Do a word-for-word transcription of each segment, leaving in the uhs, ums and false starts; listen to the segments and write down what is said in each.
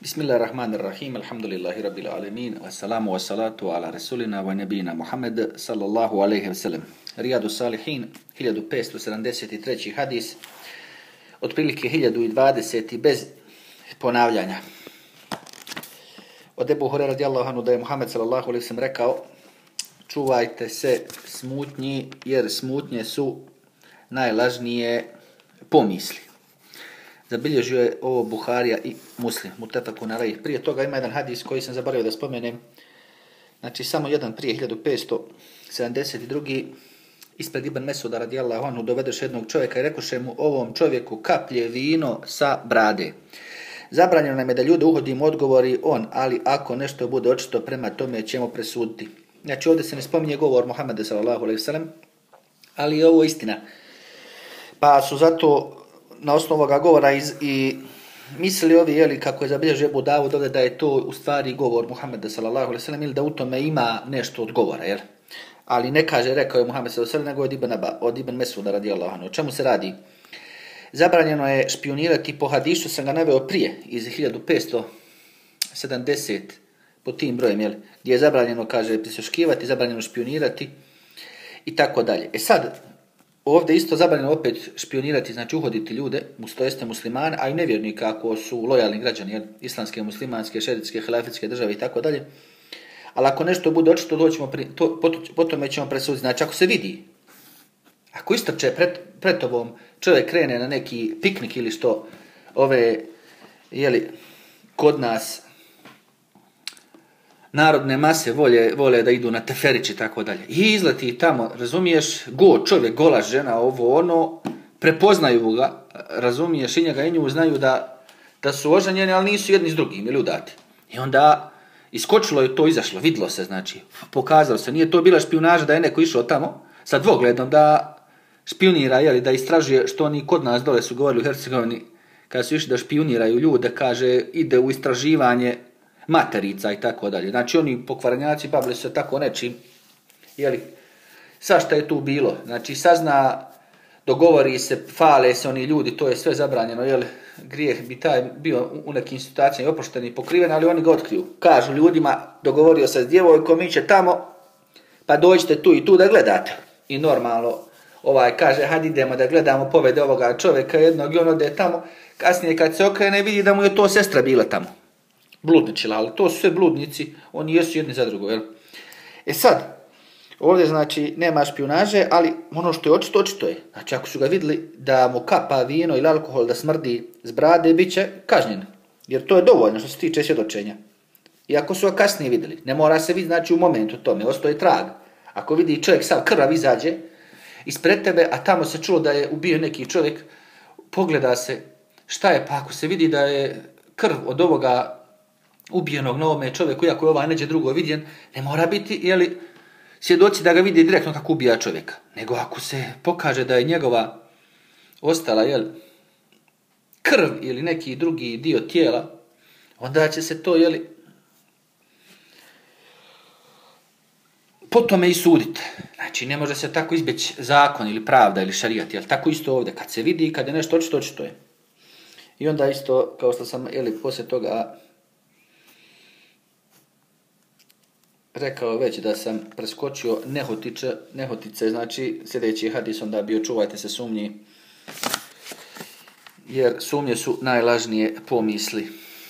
Bismillahirrahmanirrahim, alhamdulillahi rabbil alemin, wassalamu wassalatu ala rasulina wa nebina Muhammed sallallahu alaihi wasallam. Rijadu Salihin, hiljadu petsto sedamdeset treći hadis, otprilike hiljadu dvadeset bez ponavljanja. Od Ebu Hurajre radijallahu anhu da je Muhammed sallallahu alaihi wasallam rekao: čuvajte se smutnji, jer smutnje su najlažnije pomisli. Zabilježio je ovo Buharija i Muslim, mutefakun alejh. Prije toga ima jedan hadis koji sam zaboravio da spomenem. Znači samo jedan prije, hiljadu petsto sedamdeset drugi. Ispred Ibn Mesuda radijallahu anhu dovedeš jednog čovjeka i rekoše mu: ovom čovjeku kaplje vino sa brade. Zabranjeno nam je da ljude uhodimo, odgovori on, ali ako nešto bude očito, prema tome ćemo presuditi. Znači ovdje se ne spominje govor Muhammeda sallallahu alejhi ve sellem, ali je ovo istina. Pa su zato na osnovu ovoga govora iz, i mislili ovi, jeli, kako je zabilježio Ebu Davud ovdje, da je to u stvari govor Muhammeda sallallahu alejhi ve sellem ili da u tome ima nešto od govora, jel? Ali ne kaže rekao je Muhammed sallallahu alejhi ve sellem, nego od Ibn, Aba, od Ibn Mesuda radijallahu anhu. O čemu se radi? Zabranjeno je špionirati, po hadisu sam ga naveo prije, iz hiljadu petsto sedamdeset, po tim brojem, jel? Gdje je zabranjeno, kaže, prisluškivati, zabranjeno špionirati i tako dalje. E sad, ovdje isto zabranjeno opet špionirati, znači uhoditi ljude, to jeste muslimane, a i nevjernika ako su lojalni građani, jel? Islamske, muslimanske, šerijatske, hilafitske države i tako dalje. Ali ako nešto bude očito, doćemo pri, to, po tome ćemo presuditi. Znači ako se vidi, ako istrče pred, pred tobom, čovjek krene na neki piknik ili što, ove, jeli, kod nas narodne mase vole, vole da idu na teferić i tako dalje. I izleti tamo, razumiješ, go čovjek, gola žena, ovo ono, prepoznaju ga, razumiješ, i njega i nju znaju da, da su oženjeni, ali nisu jedni s drugim ili udati. I onda iskočilo je to, izašlo, vidlo se, znači, pokazalo se, nije to bila špijunaža da je neko išao tamo sa dvogledom da špionira, jeli, da istražuje, što oni kod nas dole su govorili u Hercegovini, kada su išli da špioniraju ljude, kaže, ide u istraživanje materica i tako dalje. Znači oni pokvarenjaci bavili se tako nečim, jeli, svašta je tu bilo. Znači sazna, dogovori se, fale se oni ljudi, to je sve zabranjeno, jel, grijeh bi taj bio u nekim situacijama oprošten i pokriven, ali oni ga otkriju. Kažu ljudima, dogovorio se s djevojkom, mi će tamo, pa dođite tu i tu da gledate. I normalno, ovaj kaže, hajde idemo da gledamo, povede ovoga čovjeka jednog i on ode tamo, kasnije kad se okrene vidi da mu je to sestra bila tamo. Bludničila, ali to su sve bludnici, oni jesu jedni za drugo, jel? E sad, ovdje znači nema špijunaže, ali ono što je očito, očito je. Znači ako su ga vidjeli da mu kapa vino ili alkohol da smrdi z brade, bit će kažnjen. Jer to je dovoljno što se tiče svjedočenja. I ako su ga kasnije vidjeli, ne mora se vidjeti znači u momentu tome, ostoji trag. Ako vidi čovjek sav krvav izađe ispred tebe, a tamo se čulo da je ubio neki čovjek, pogleda se šta je, pa ako se vidi da je krv od ovoga ubijenog na ovome čovjeku, iako je ovaj neđe drugo vidjen, ne mora biti, jeli, svjedoci da ga vidi direktno kako ubija čovjeka. Nego ako se pokaže da je njegova ostala, jel, krv ili neki drugi dio tijela, onda će se to, jeli, po tome i suditi. Znači, ne može se tako izbjeći zakon ili pravda ili šarijat, jel, tako isto ovdje. Kad se vidi, kad je nešto očito, očito je. I onda isto, kao što sam, jeli, poslije toga rekao već da sam preskočio nehotice, nehotice, znači sljedeći hadis onda bio čuvajte se sumnji, jer sumnje su najlažnije pomisli.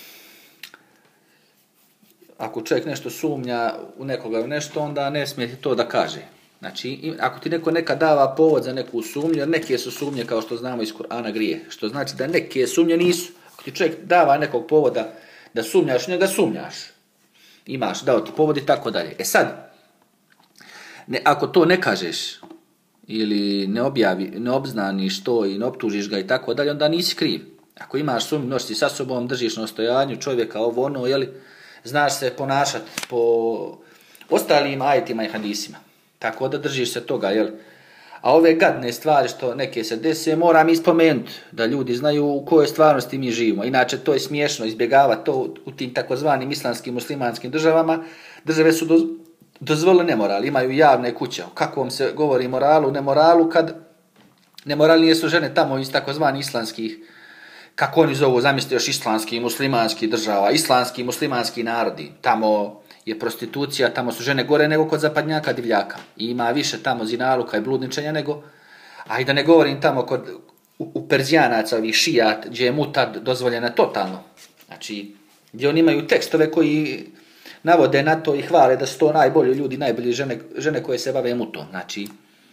Ako čovjek nešto sumnja u nekoga u nešto, onda ne smije to da kaže. Znači, ako ti neko neka dava povod za neku sumnju, jer neke su sumnje, kao što znamo iz Kur'ana, grije, što znači da neke sumnje nisu. Ako ti čovjek dava nekog povoda da sumnjaš, njega sumnjaš. Imaš, dao ti povod i tako dalje. E sad, ne, ako to ne kažeš ili ne objavi, ne obznaniš to i ne optužiš ga i tako dalje, onda nisi kriv. Ako imaš sumnju, nosiš sa sobom, držiš na ostojanju čovjeka, ovo ono, jeli, znaš se ponašati po ostalim ajetima i hadisima. Tako da držiš se toga, jel? A ove gadne stvari što neke se dese, moram ispomenuti da ljudi znaju u kojoj stvarnosti mi živimo. Inače, to je smiješno izbjegavati to u tim takozvanim islamskim, muslimanskim državama. Države su do, dozvolile nemoral, imaju javne kuće. O kakvom se govori moralu, nemoralu, kad nemoralnije su žene tamo iz takozvanih islamskih kako oni zovu, zamislite još islamski, muslimanski država, islamski i muslimanski narodi. Tamo je prostitucija, tamo su žene gore nego kod zapadnjaka divljaka. I ima više tamo zinaluka i bludničenja nego, a i da ne govorim tamo kod u, u Perzijanaca, ovih šijat, gdje je mutad dozvoljena totalno. Znači, gdje oni imaju tekstove koji navode na to i hvale da su to najbolji ljudi, najbolji žene, žene koje se bave mutom. Znači,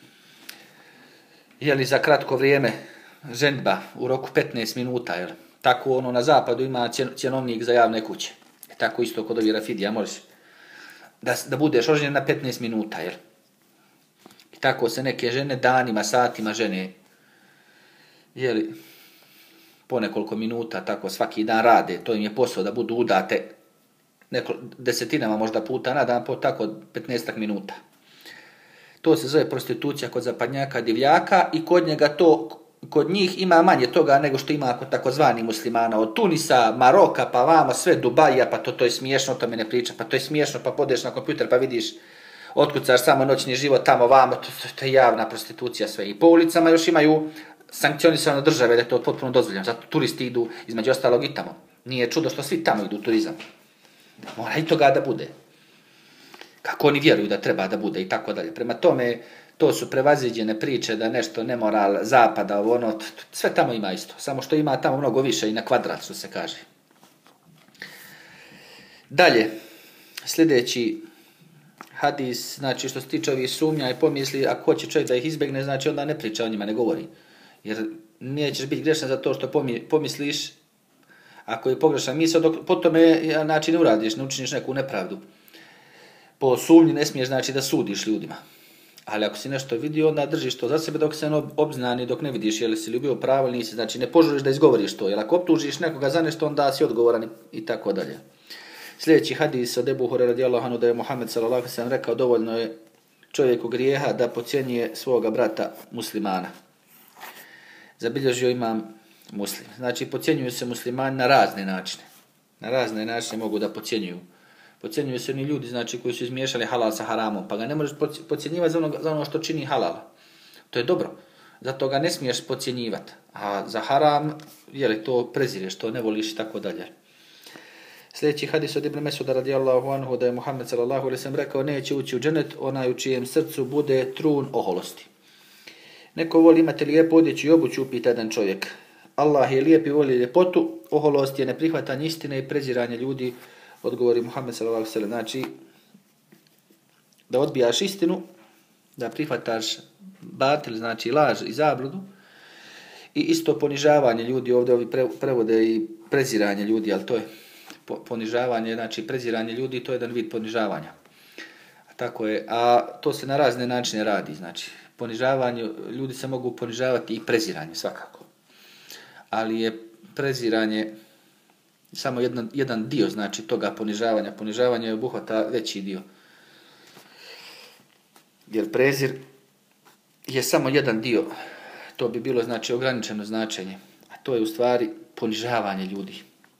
je li za kratko vrijeme ženidba u roku petnaest minuta, jel? Tako ono na zapadu ima cjenovnik za javne kuće. E tako isto kod ovih rafidija možeš da, da budeš oženjen na petnaest minuta, jel? I tako se neke žene danima, satima žene, jeli, po nekoliko minuta, tako svaki dan rade, to im je posao da budu udate neko, desetinama možda puta na dan, po tako petnaest minuta. To se zove prostitucija kod zapadnjaka divljaka i kod njega to, kod njih ima manje toga nego što ima kod takozvani muslimana. Od Tunisa, Maroka, pa vama, sve Dubaja, pa to, to je smiješno, to me ne priča, pa to je smiješno, pa podeš na kompjuter pa vidiš, otkucaš samo noćni život tamo vamo, to, to, to je javna prostitucija sve. I po ulicama još imaju sankcionisano države da je to potpuno dozvoljeno, zato turisti idu između ostalog i tamo. Nije čudo što svi tamo idu u turizam. Mora i toga da bude. Kako oni vjeruju da treba da bude i tako dalje. Prema tome, to su prevaziđene priče da nešto nemoral zapada, ono, sve tamo ima isto. Samo što ima tamo mnogo više i na kvadrat, što se kaže. Dalje, sljedeći hadis, znači što se tiče ovih sumnja i pomisli, ako hoće čovjek da ih izbjegne, znači onda ne priča o njima, ne govori. Jer nećeš biti grešan za to što pomisliš, ako je pogrešan misao, dok potom je, znači ne uradiš, ne učiniš neku nepravdu. Po sumnji ne smiješ znači da sudiš ljudima. Ali ako si nešto vidio, onda držiš to za sebe dok se ne obznani, dok ne vidiš je li si ljubio pravo ili nisi. Znači ne požuriš da izgovoriš to, jer ako optužiš nekoga za nešto, onda si odgovoran i tako dalje. Sljedeći hadis od Ebu Hurajre radijallahu anhu da je Muhammed sallallahu alejhi ve sellem rekao dovoljno je čovjeku grijeha da podcjenjuje svoga brata muslimana. Zabilježio imam Muslim. Znači podcjenjuju se muslimani na razne načine. Na razne načine mogu da podcjenjuju. Podcjenjuju se oni ljudi znači koji su izmiješali halal sa haramom, pa ga ne možeš podcjenjivati za ono, za ono što čini halal. To je dobro. Zato ga ne smiješ podcjenjivati. A za haram, je li to prezireš, to ne voliš i tako dalje. Sljedeći hadis od Ibn Mesuda radijallahu anhu da je Muhammed sallallahu alejhi ve sellem rekao neće ući u dženet onaj u čijem srcu bude trun oholosti. Neko voli imati lijepu odjeću i obuću, upita jedan čovjek. Allah je lijep i voli ljepotu, oholost je neprihvatanje istine i preziranje ljudi, odgovori Muhammed sallallahu alejhi ve sellem. Znači, da odbijaš istinu, da prihvataš batil, znači laž i zabludu, i isto ponižavanje ljudi, ovdje ovi prevode i preziranje ljudi, ali to je ponižavanje, znači preziranje ljudi, to je jedan vid ponižavanja. A tako je, a to se na razne načine radi, znači ponižavanje, ljudi se mogu ponižavati i preziranje svakako. Ali je preziranje samo jedan, jedan dio, znači toga ponižavanja. Ponižavanje je obuhvata veći dio. Jer prezir je samo jedan dio. To bi bilo znači ograničeno značenje. A to je u stvari ponižavanje ljudi.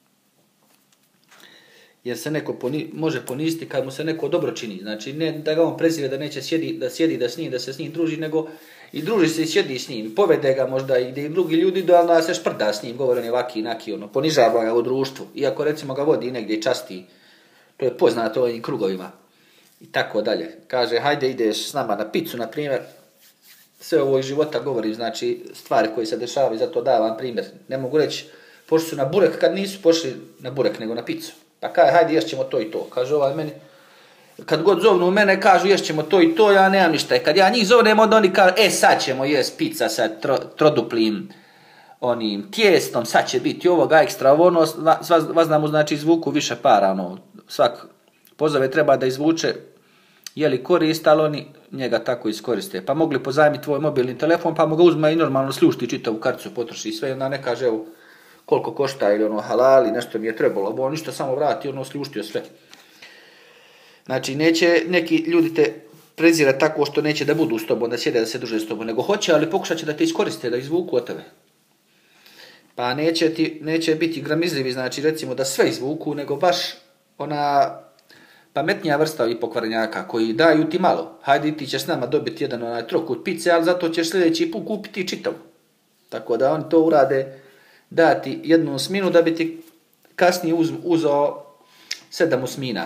Jer se neko poni, može poniziti kad mu se neko dobro čini. Znači ne da ga on prezire da neće sjedi, da sjedi da s njim, da se s njim druži, nego i druži se i sjedi s njim. Povede ga možda i da i drugi ljudi da onda se šprda s njim, govore on je vaki i naki, ono, ponižava ga u društvu. Iako recimo ga vodi negdje i časti, to je poznato ovim krugovima. I tako dalje. Kaže, hajde ideš s nama na picu, na primjer. Sve ovo iz života govorim, znači stvari koje se dešavaju, zato davam primjer. Ne mogu reći, pošli su na burek kad nisu pošli na burek, nego na picu. Pa kaže, hajde ješćemo to i to. Kaže ovaj meni, kad god zovnu mene, kažu ješćemo to i to, ja nemam ništa. I kad ja njih zovnem, onda oni kažu, e sad ćemo jest pizza sa tro, troduplim onim tijestom, sad će biti ovoga ekstra, ovo ono, vas nam znači izvuku više para, ono, svak pozove treba da izvuče, je li korist, ali oni njega tako iskoriste. Pa mogli pozajmiti tvoj mobilni telefon, pa mu ga uzme i normalno sljušti čitavu karticu, potroši sve, i onda ne kaže, evo, koliko košta ili ono halali, nešto mi je trebalo, bo on ništa samo vrati, ono sljuštio sve. Znači, neće neki ljudi te prezirati tako što neće da budu s tobom, da sjede, da se druže s tobom, nego hoće, ali pokušat će da te iskoriste, da izvuku od tebe. Pa neće, ti, neće biti gramizljivi, znači recimo da sve izvuku, nego baš ona pametnija vrsta ovih pokvarenjaka koji daju ti malo. Hajde ti ćeš s nama dobiti jedan onaj trokut pice, ali zato ćeš sljedeći put kupiti čitavu. Tako da oni to urade dati jednu osminu da bi ti kasnije uz, uzeo sedam osmina.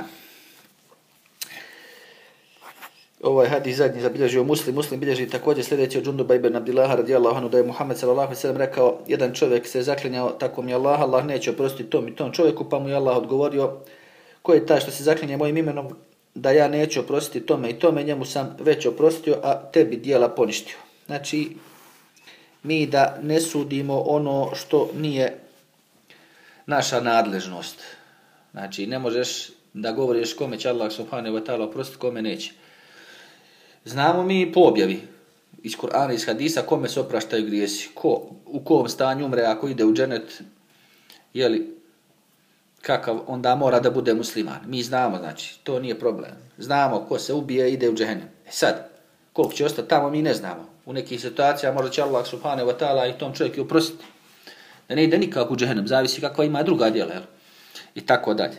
Ovaj hadis zadnji zabilježio Muslim. Muslim bilježi također sljedeći od Džunduba ibn Abdillaha radijallahu anhu da je Muhammed sallallahu alejhi ve sellem rekao, jedan čovjek se zaklinjao tako mi Allah, Allah neće oprostiti tom i tom čovjeku, pa mu je Allah odgovorio, ko je taj što se zaklinje mojim imenom da ja neću oprostiti tome i tome, njemu sam već oprostio, a tebi dijela poništio. Znači, mi da ne sudimo ono što nije naša nadležnost. Znači, ne možeš da govoriš kome će Allah subhanahu wa ta'ala oprostiti, kome neće. Znamo mi po objavi iz Kur'ana, iz hadisa, kome se opraštaju grijesi, ko, u kom stanju umre, ako ide u dženet, jeli, kakav, onda mora da bude musliman. Mi znamo, znači, to nije problem. Znamo ko se ubije, ide u džehennem. E sad, koliko će ostati tamo, mi ne znamo. U nekih situacijama možda će Allah subhanahu wa ta'ala i tom čovjeku oprostiti. Da ne ide nikako u džehennem, zavisi kakva ima druga djela, jel? I tako dalje.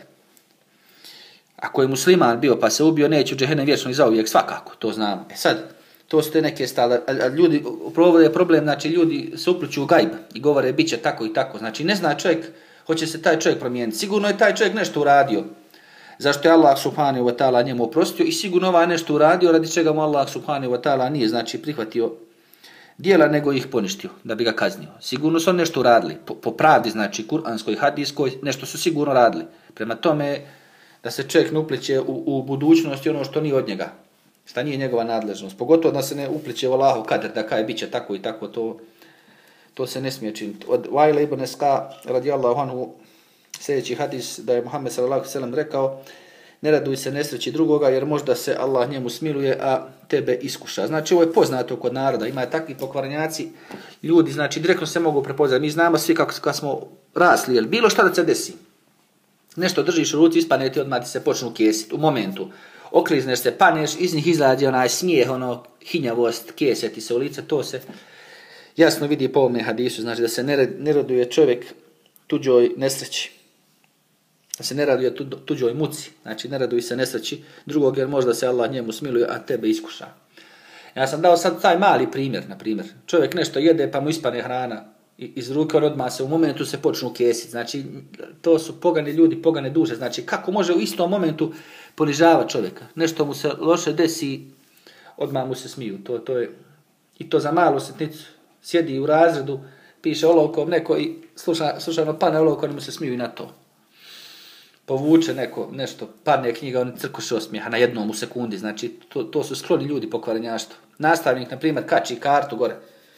Ako je musliman bio pa se ubio, neće u džehennem vječno i zauvijek, svakako, to znamo. E sad, to su te neke stale, a ljudi, upravo je problem, znači ljudi se upliču u gajb i govore bit će tako i tako. Znači ne zna čovjek, hoće se taj čovjek promijeniti. Sigurno je taj čovjek nešto uradio, zašto je Allah subhanahu wa ta'ala njemu oprostio i sigurno ovaj nešto uradio radi čega mu Allah subhanahu wa ta'ala nije, znači prihvatio dijela nego ih poništio da bi ga kaznio. Sigurno su on nešto uradili, po, po pravdi, znači kuranskoj, hadijskoj, nešto su sigurno radili. Prema tome, da se čovjek ne upliče u, u budućnosti ono što nije od njega, šta nije njegova nadležnost. Pogotovo da se ne upliče u Allahov kader, da kaj bit će tako i tako, to, to se ne smije činiti. Od Waila ibn Eska radijallahu anhu sljedeći hadis da je Muhammed sallallahu alejhi ve sellem rekao, ne raduj se nesreći drugoga jer možda se Allah njemu smiluje, a tebe iskuša. Znači ovo je poznato kod naroda, ima takvi pokvarenjaci, ljudi, znači direktno se mogu prepoznati. Mi znamo svi kako, kako smo rasli, jel bilo šta da se desi. Nešto držiš u ruci, ispane ti, odmah ti se počnu kesiti u momentu. Oklizneš se, paneš, iz njih izlazi onaj smijeh, ono, hinjavost, kese ti se u lice, to se jasno vidi po ovome hadisu, znači da se ne raduje čovjek tuđoj nesreći. Da se ne raduje tuđoj muci, znači ne raduje se nesreći drugog jer možda se Allah njemu smiluje, a tebe iskuša. Ja sam dao sad taj mali primjer, na primjer. Čovjek nešto jede pa mu ispane hrana iz ruke, on odmah se u momentu se počnu kesiti. Znači, to su pogani ljudi, pogane duše. Znači, kako može u istom momentu ponižavati čovjeka? Nešto mu se loše desi, odmah mu se smiju. To, to je, i to za malu sitnicu. Sjedi u razredu, piše olovkom neko i sluša, slušano pane olovkom, mu se smiju i na to. Povuče neko, nešto, padne knjiga, on crkuše osmijeha na jednom u sekundi. Znači, to, to su skloni ljudi pokvarenjaštvo. Nastavnik, na primjer, kači kartu gore.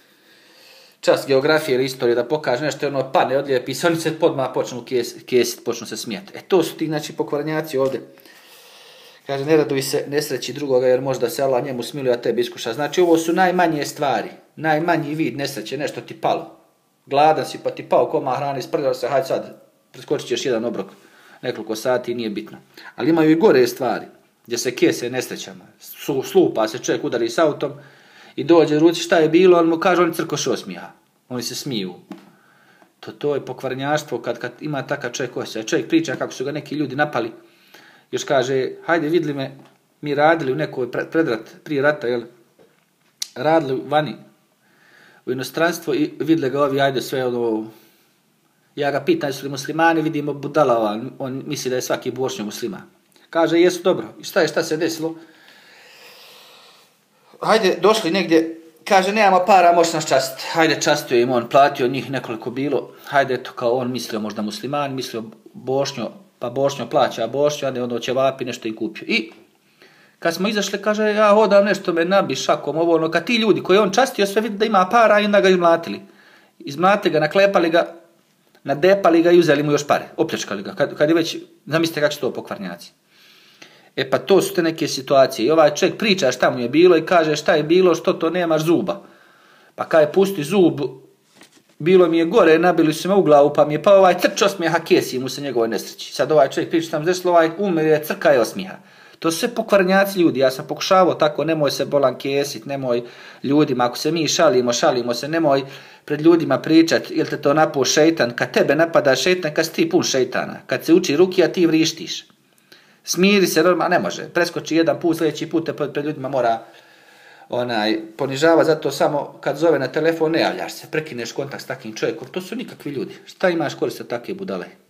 Čas geografije ili istorije da pokaže nešto, ono padne, odlijepi, i oni se podmah počnu kesiti, kes, počnu se smijeti. E to su ti, znači, pokvarenjaci ovdje. Kaže, ne raduj se nesreći drugoga jer možda se Allah njemu smiluje, a tebi iskuša. Znači, ovo su najmanje stvari, najmanji vid nesreće, nešto ti palo. Gladan si pa ti pao koma hrane, sprdao se, hajde sad, preskočit ćeš jedan obrok, nekoliko sati, nije bitno. Ali imaju i gore stvari, gdje se kese nesrećama. Slupa se čovjek, udari s autom, i dođe ruci šta je bilo, on mu kaže, oni crkoše osmijeha. Oni se smiju. To, to je pokvarnjaštvo kad, kad ima takav čovjek osjeća. Čovjek priča kako su ga neki ljudi napali. Još kaže, hajde vidli me, mi radili u nekoj predrat, prije rata, jel? Radili vani u inostranstvo i vidli ga ovi, ajde sve ono. Ja ga pitam, jesu li muslimani, vidimo budala, on misli da je svaki bošnjo musliman. Kaže, jesu dobro. I šta je, šta se desilo? Hajde, došli negdje, kaže, nemamo para, možeš nas častiti. Hajde, častio im on, platio njih nekoliko bilo. Hajde, eto, kao on mislio možda musliman, mislio bošnjo, pa bošnjo plaća, a bošnjo, a ne ono će vapi, nešto i kupio. I kad smo izašli, kaže, ja hodam nešto, me nabi šakom, ovo ono, kad ti ljudi koji on častio, sve vidi da ima para i onda ga izmlatili. Izmlatili ga, naklepali ga, nadepali ga i uzeli mu još pare, opljačkali ga. Kad, kad je već, zamislite kako će to pokvarnjaci. E pa to su te neke situacije. I ovaj čovjek priča šta mu je bilo i kaže šta je bilo, što to nemaš zuba. Pa kada je pusti zub, bilo mi je gore, nabili su me u glavu, pa mi je pa ovaj crč osmijeha, kesi mu se njegove nesreći. Sad ovaj čovjek priča tam desilo, ovaj umire, crka je osmijeha. To su sve pokvarnjaci ljudi. Ja sam pokušavao tako, nemoj se bolan kesit, nemoj ljudima, ako se mi šalimo, šalimo se, nemoj pred ljudima pričat, jel te to napao šeitan, kad tebe napada šeitan, kad si ti pun šeitana. Kad se uči ruki, a ti vrištiš. Smiri se, normalno ne može. Preskoči jedan put, sljedeći put te pred ljudima mora onaj, ponižava, zato samo kad zove na telefon ne javljaš se, prekineš kontakt s takvim čovjekom, to su nikakvi ljudi. Šta imaš korist od takve budale?